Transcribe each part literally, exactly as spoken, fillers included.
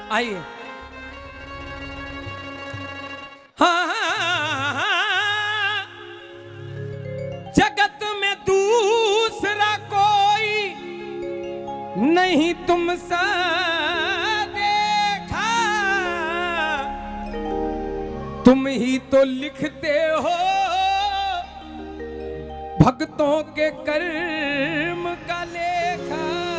आइए। हाँ, हाँ, हाँ, जगत में दूसरा कोई नहीं तुमसा देखा, तुम ही तो लिखते हो भक्तों के कर्म का लेखा।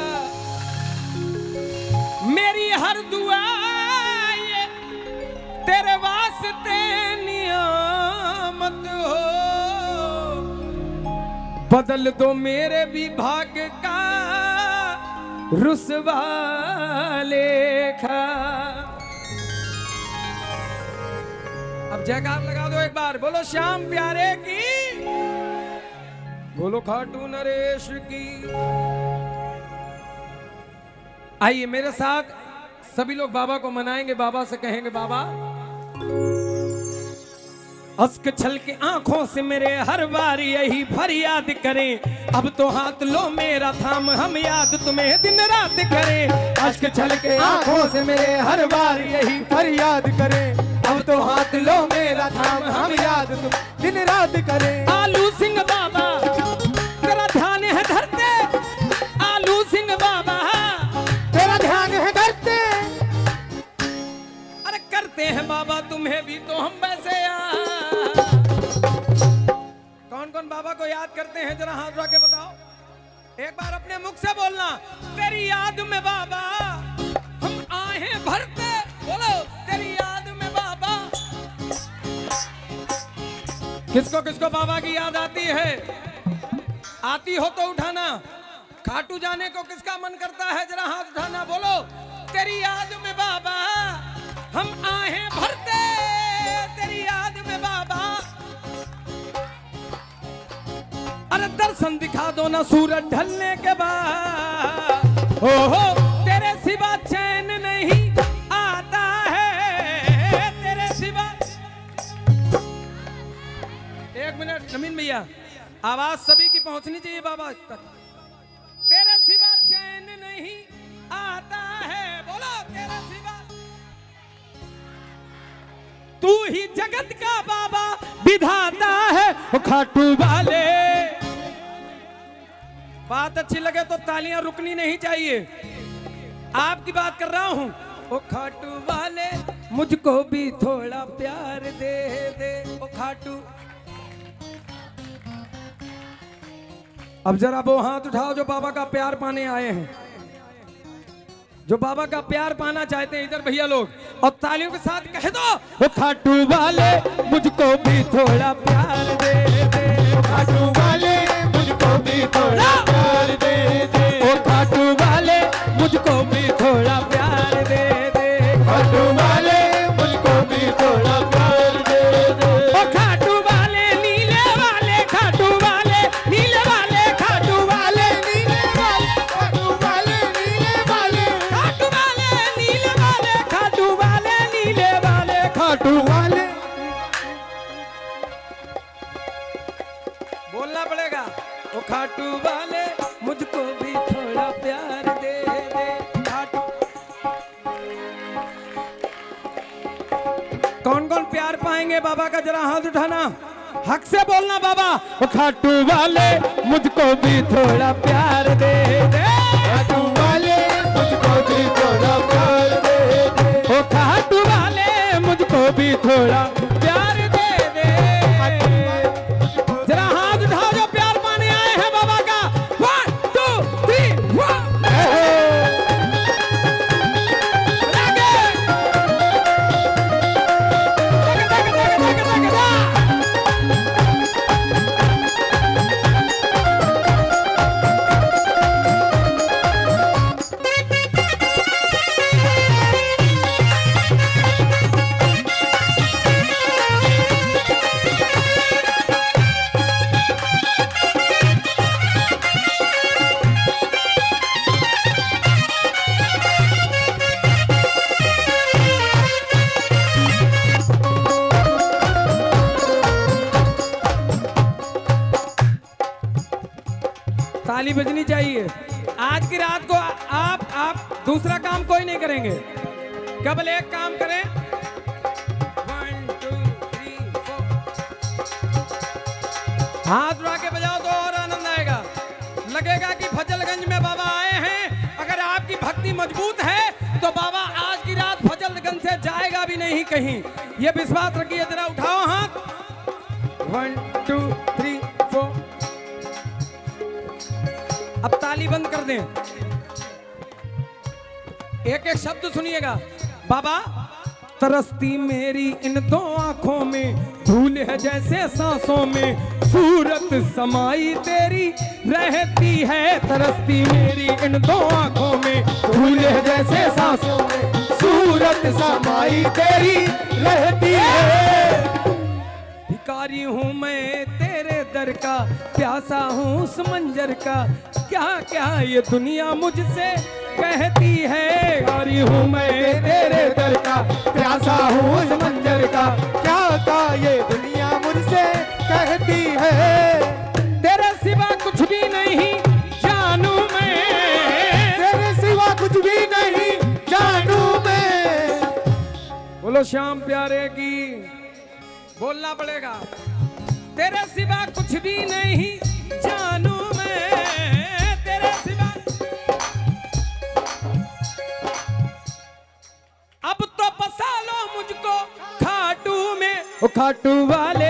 मेरी हर दुआ ये तेरे वास्ते नियामत हो, बदल दो मेरे भी भाग्य का रुसवा लेखा। अब जयकार लगा दो एक बार, बोलो श्याम प्यारे की, बोलो खाटू नरेश की। आइए मेरे साथ सभी लोग बाबा को मनाएंगे, बाबा से कहेंगे बाबा अश्क छल के आंखों से मेरे हर बार यही फरियाद करें, अब तो हाथ लो मेरा थाम हम याद तुम्हें दिन रात करें। अश्क छल के आंखों से मेरे हर बार यही फरियाद करें, अब तो हाथ लो मेरा थाम हम याद तुम दिन रात करें। आलू सिंह बाबा तेरा ध्यान है धरते, आलू सिंह बाबा तेरा ध्यान है धरते, अरे करते हैं बाबा तुम्हें भी तो हम वैसे याद। कौन कौन बाबा को याद करते हैं जरा हाथ उठा के बताओ, एक बार अपने मुख से बोलना, तेरी याद में बाबा हम आहें भरते, बोलो तेरी याद में बाबा। किसको किसको बाबा की याद आती है, आती हो तो उठाना। खाटू जाने को किसका मन करता है जरा हाथ उठाना, बोलो तेरी याद में बाबा हम आहें भरते, तेरी याद में बाबा। अरे दर्शन दिखा दो ना सूरज ढलने के बाद, ओ हो तेरे सिवा चैन नहीं आता है, तेरे सिवा। एक मिनट नमीन भैया, आवाज सभी की पहुंचनी चाहिए बाबा तक। तेरे सिवा चैन नहीं आता है, बोलो तेरे सिवा। तू ही जगत का बाबा विधाता है, ओ खाटू वाले। बात अच्छी लगे तो तालियां रुकनी नहीं चाहिए, आपकी बात कर रहा हूं। ओ खाटू वाले मुझको भी थोड़ा प्यार दे दे, ओ खाटू। अब जरा वो हाथ उठाओ जो बाबा का प्यार पाने आए हैं, जो बाबा का प्यार पाना चाहते हैं, इधर भैया लोग, और तालियों के साथ कह दो, ओ खाटू वाले मुझको भी थोड़ा प्यार दे दे, ओ खाटू वाले मुझको भी थोड़ा प्यार दे दे, ओ खाटू वाले मुझको भी थोड़ा प्यार दे दे, खाटू वाले मुझको भी थोड़ा प्यार दे दे, ओ खाटू वाले नीले वाले, खाटू वाले नीले वाले, खाटू वाले नीले वाले, खाटू वाले नीले वाले, खाटू वाले नीले वाले, खाटू वाले नीले वाले, खाटू वाले। बोलना पड़ेगा, ओ खाटू वाले मुझको भी थोड़ा प्यार दे दे, खाटू। कौन कौन प्यार पाएंगे बाबा का जरा हाथ उठाना, हक से बोलना बाबा, ओ खाटू वाले मुझको भी थोड़ा प्यार दे दे, खाटू वाले मुझको भी थोड़ा प्यार दे दे, ओ खाटू वाले मुझको भी थोड़ा प्यार दे दे। जरा हाथ उठाओ जो प्यार पाने आए हैं बाबा का, वन टू थ्री वन। ताली बजनी चाहिए। आज की रात को आप आप दूसरा काम कोई नहीं करेंगे, केवल एक काम करें, वन टू थ्री फोर, हाथ उठा के बजाओ तो और आनंद आएगा। लगेगा कि फजलगंज में बाबा आए हैं। अगर आपकी भक्ति मजबूत है तो बाबा आज की रात फजलगंज से जाएगा भी नहीं कहीं, ये विश्वास रखिए। जरा उठाओ हाथ, वन टू थ्री फोर। अब ताली बंद कर दें, एक एक शब्द सुनिएगा। बाबा, तरसती मेरी इन दो आंखों में, धूल है जैसे सांसों में, सूरत समाई तेरी रहती है। तरसती मेरी इन दो आंखों में, धूल है जैसे सांसों में, सूरत समाई तेरी रहती है। भिखारी हूँ मैं तेरे दर का, प्यासा हूँ उस मंजर का, क्या क्या ये दुनिया मुझसे कहती है। भिखारी हूँ मैं तेरे दर का, प्यासा हूँ उस मंजर का, क्या क्या ये दुनिया मुझसे कहती है। तेरे सिवा कुछ भी नहीं जानू मैं, तेरे सिवा कुछ भी नहीं जानू मैं। बोलो श्याम प्यारे की, बोलना पड़ेगा। तेरे सिवा कुछ भी नहीं जानू मैं, तेरे सिवा। अब तो बसा लो मुझको खाटू में, ओ खाटू वाले।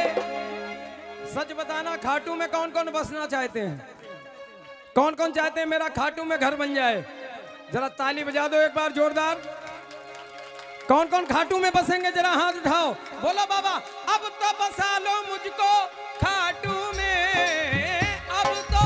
सच बताना, खाटू में कौन कौन बसना चाहते हैं? कौन कौन चाहते हैं मेरा खाटू में घर बन जाए? जरा ताली बजा दो एक बार जोरदार। कौन कौन खाटू में बसेंगे? जरा हाथ उठाओ, बोलो बाबा, अब तो बसा लो मुझको खाटू में, अब तो।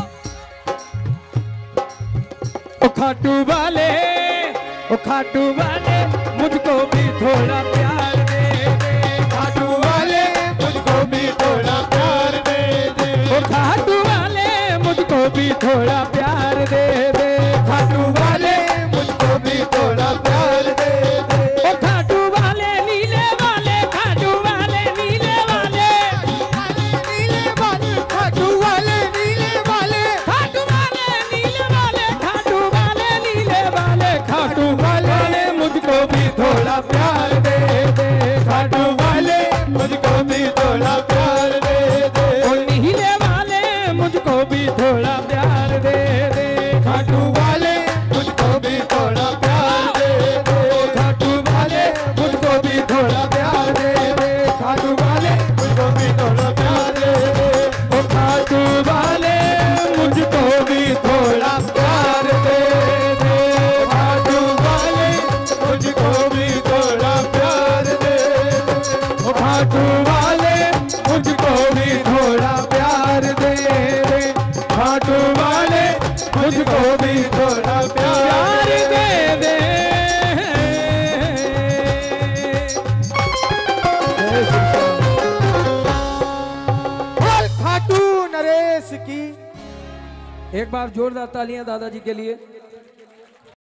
ओ खाटू वाले, ओ खाटू वाले, मुझको भी थोड़ा प्यार दे दे। खाटू वाले मुझको भी थोड़ा प्यार दे दे। ओ खाटू वाले, मुझको भी थोड़ा प्यार दे दे। खाटू वाले मुझको भी थोड़ा प्यार दे दे। ओ खाटू वाले नीले वाले, खाटू वाले नीले वाले, नीले वाले, खाटू वाले नीले वाले, खाटू वाले नीले वाले, खाटू वाले नीले वाले, खाटू वाले मुझको भी थोड़ा प्यार दे दे। खाटू वाले मुझको भी थोड़ा प्यार दे दे। ओ नीले वाले, मुझको भी थोड़ा प्यार दे दे। खाटू वाले मुझको भी थोड़ा प्यार दे दे। खाटू वाले, मुझको भी थोड़ा प्यार दे दे। खाटू वाले मुझको भी थोड़ा प्यार दे दे। ओ खाटू वाले, मुझको भी थोड़ा प्यार दे दे। खाटू वाले मुझको भी थोड़ा प्यार दे दे। ओ खाटू वाले, मुझको भी थोड़ा प्यार दे दे। खाटू वाले मुझको भी थोड़ा प्यार प्यार दे दे। बोल खाटू नरेश की। एक बार जोरदार तालियां दादाजी के लिए।